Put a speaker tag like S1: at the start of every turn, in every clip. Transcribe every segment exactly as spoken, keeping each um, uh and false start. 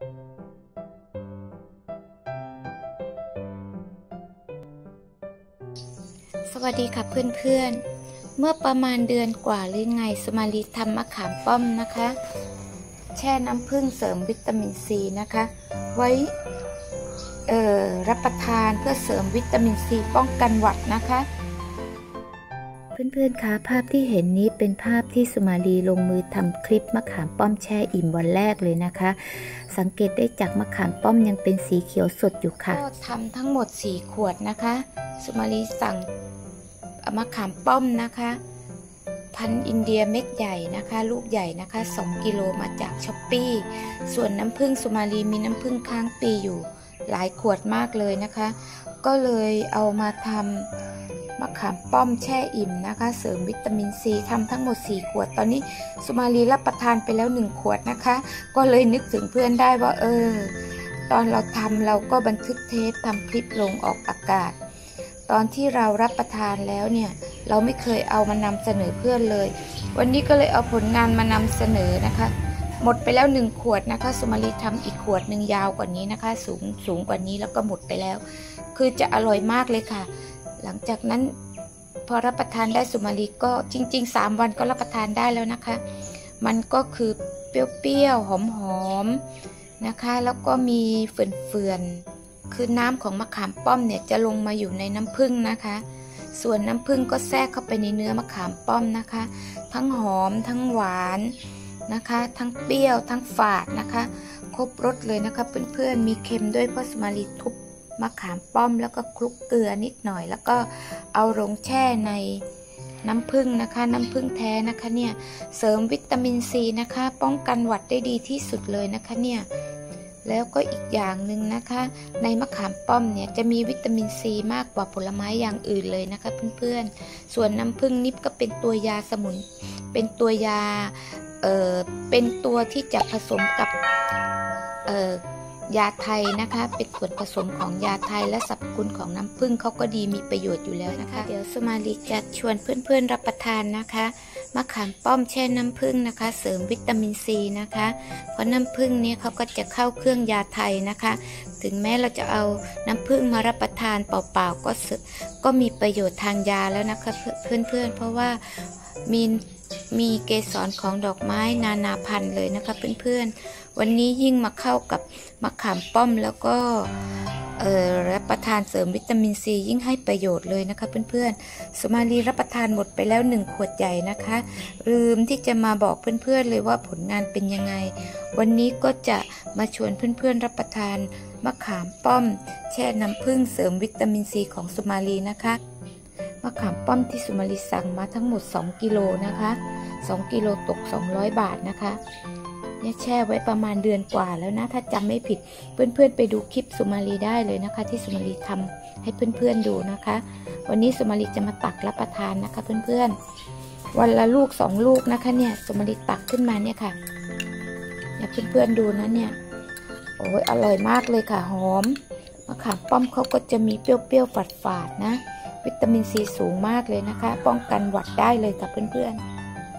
S1: สวัสดีค่ะเพื่อนๆเมื่อประมาณเดือนกว่าหรือไงสุมาลีทำมะขามป้อมนะคะแช่น้ำผึ้งเสริมวิตามินซีนะคะไว้เอ่อรับประทานเพื่อเสริมวิตามินซีป้องกันหวัดนะคะเพื่อนๆคะภาพที่เห็นนี้เป็นภาพที่สุมาลีลงมือทำคลิปมะขามป้อมแช่อิ่มวันแรกเลยนะคะสังเกตได้จากมะขามป้อมยังเป็นสีเขียวสดอยู่ค่ะก็ทำทั้งหมดสี่ขวดนะคะสุมาลีสั่งมะขามป้อมนะคะพันธุ์อินเดียเม็ดใหญ่นะคะลูกใหญ่นะคะสองกิโลมาจากช้อปปี้ส่วนน้ำผึ้งสุมาลีมีน้ำผึ้งค้างปีอยู่หลายขวดมากเลยนะคะก็เลยเอามาทำมะขามป้อมแช่อิ่มนะคะเสริมวิตามินซีทำทั้งหมดสี่ขวดตอนนี้สุมาลีรับประทานไปแล้วหนึ่งขวดนะคะก็เลยนึกถึงเพื่อนได้ว่าเออตอนเราทำเราก็บันทึกเทปทำคลิปลงออกอากาศตอนที่เรารับประทานแล้วเนี่ยเราไม่เคยเอามานำเสนอเพื่อนเลยวันนี้ก็เลยเอาผลงานมานำเสนอนะคะหมดไปแล้วหนึ่งขวดนะคะสุมาลีทำอีกขวดหนึ่งยาวกว่านี้นะคะสูงสูงกว่านี้แล้วก็หมดไปแล้วคือจะอร่อยมากเลยค่ะหลังจากนั้นพอรับประทานได้สุมาลีก็จริงๆสามวันก็รับประทานได้แล้วนะคะมันก็คือเปรี้ยวๆหอมๆนะคะแล้วก็มีเฟื่อนๆคือน้ำของมะขามป้อมเนี่ยจะลงมาอยู่ในน้ำผึ้งนะคะส่วนน้ำผึ้งก็แทรกเข้าไปในเนื้อมะขามป้อมนะคะทั้งหอมทั้งหวานนะคะทั้งเปรี้ยวทั้งฝาดนะคะครบรสเลยนะคะเพื่อนๆมีเค็มด้วยเพราะสุมาลีทุบมะขามป้อมแล้วก็คลุกเกลือนิดหน่อยแล้วก็เอาลงแช่ในน้ำผึ้งนะคะน้ำผึ้งแท้นะคะเนี่ยเสริมวิตามินซีนะคะป้องกันหวัดได้ดีที่สุดเลยนะคะเนี่ยแล้วก็อีกอย่างหนึ่งนะคะในมะขามป้อมเนี่ยจะมีวิตามินซีมากกว่าผลไม้อย่างอื่นเลยนะคะเพื่อนๆส่วนน้ำผึ้งนี่ก็เป็นตัวยาสมุนเป็นตัวยาเอ่อเป็นตัวที่จะผสมกับเอ่อยาไทยนะคะเป็นส่วนผสมของยาไทยและสรรพคุณของน้ำผึ้งเขาก็ดีมีประโยชน์อยู่แล้วนะคะเดี๋ยวสุมาลีจะชวนเพื่อนๆรับประทานนะคะมะขามป้อมแช่น้ำผึ้งนะคะเสริมวิตามินซีนะคะเพราะน้ำผึ้งนี้เขาก็จะเข้าเครื่องยาไทยนะคะถึงแม้เราจะเอาน้ำผึ้งมารับประทานเปล่าๆก็ก็มีประโยชน์ทางยาแล้วนะคะเพื่อนๆเพราะว่ามีมีเกสรของดอกไม้นานาพันธุ์เลยนะคะเพื่อนๆวันนี้ยิ่งมาเข้ากับมะขามป้อมแล้วก็เอ่อรับประทานเสริมวิตามินซียิ่งให้ประโยชน์เลยนะคะเพื่อนๆสุมาลีรับประทานหมดไปแล้วหนึ่งขวดใหญ่นะคะลืมที่จะมาบอกเพื่อนๆเลยว่าผลงานเป็นยังไงวันนี้ก็จะมาชวนเพื่อนๆรับประทานมะขามป้อมแช่น้ำผึ้งเสริมวิตามินซีของสุมาลีนะคะมะขามป้อมที่สุมาลีสั่งมาทั้งหมดสองกิโลนะคะสองกิโลตกสองร้อยบาทนะคะเนี่ยแช่ไว้ประมาณเดือนกว่าแล้วนะถ้าจำไม่ผิดเพื่อนๆไปดูคลิปสุมาลีได้เลยนะคะที่สุมาลีทำให้เพื่อนๆดูนะคะวันนี้สุมาลีจะมาตักรับประทานนะคะเพื่อนๆวันละลูกสองลูกนะคะเนี่ยสุมาลีตักขึ้นมาเนี่ยค่ะเนี่ยเพื่อนๆดูนะเนี่ยโอ้ยอร่อยมากเลยค่ะหอมมะขามป้อมเขาก็จะมีเปรี้ยวๆฝาดๆนะวิตามินซีสูงมากเลยนะคะป้องกันหวัดได้เลยค่ะเพื่อนๆ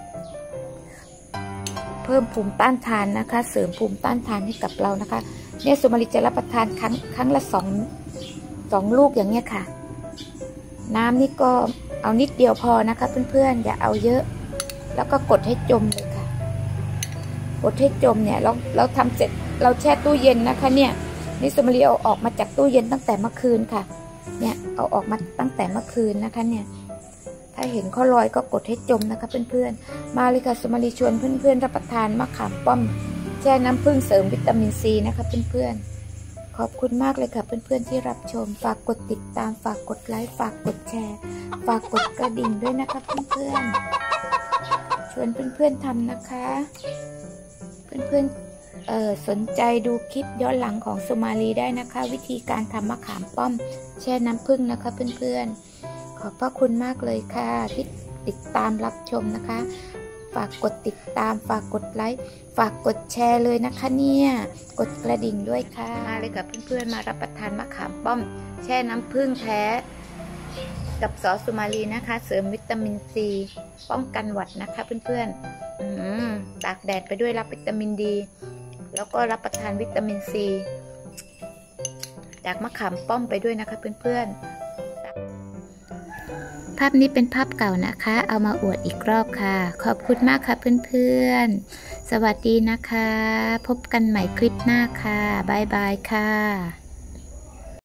S1: เพิ่มภูมิต้านทานนะคะเสริมภูมิต้านทานให้กับเรานะคะเนี่ยสุมาลีจะรับประทานครั้งครั้งละสองสองลูกอย่างเงี้ยค่ะน้ำนี่ก็เอานิดเดียวพอนะคะเพื่อนๆอย่าเอาเยอะแล้วก็กดให้จมเลยค่ะกดให้จมเนี่ยเราเราทำเสร็จเราแช่ตู้เย็นนะคะเนี่ยนี่สุมาลีเอาออกมาจากตู้เย็นตั้งแต่เมื่อคืนค่ะเนี่ยเอาออกมาตั้งแต่เมื่อคืนนะคะเนี่ยถ้าเห็นข้อลอยก็กดให้จมนะคะเพื่อนๆมาเลยค่ะสุมาลีชวนเพื่อนๆรับประทานมะขามป้อมแช่น้ำผึ้งเสริมวิตามินซีนะคะเพื่อนๆขอบคุณมากเลยค่ะเพื่อนๆที่รับชมฝากกดติดตามฝากกดไลค์ฝากกดแชร์ฝากกดกระดิ่งด้วยนะคะเพื่อนๆชวนเพื่อนๆทำนะคะเพื่อนๆเอ่อสนใจดูคลิปย้อนหลังของสุมาลีได้นะคะวิธีการทำมะขามป้อมแช่น้ำผึ้งนะคะเพื่อนๆขอบพระคุณมากเลยค่ะที่ติดตามรับชมนะคะฝากกดติดตามฝากกดไลค์ฝากกดแชร์เลยนะคะเนี่ยกดกระดิ่งด้วยค่ะมาเลยกับเพื่อนๆมารับประทานมะขามป้อมแช่น้ำผึ้งแท้กับซอสสุมาลีนะคะเสริมวิตามินซีป้องกันหวัดนะคะเพื่อนๆตากแดดไปด้วยรับวิตามินดีแล้วก็รับประทานวิตามินซีจากมะขามป้อมไปด้วยนะคะเพื่อนๆภาพนี้เป็นภาพเก่านะคะเอามาอวดอีกรอบค่ะขอบคุณมากค่ะเพื่อนๆสวัสดีนะคะพบกันใหม่คลิปหน้าค่ะบ๊ายบายค่ะ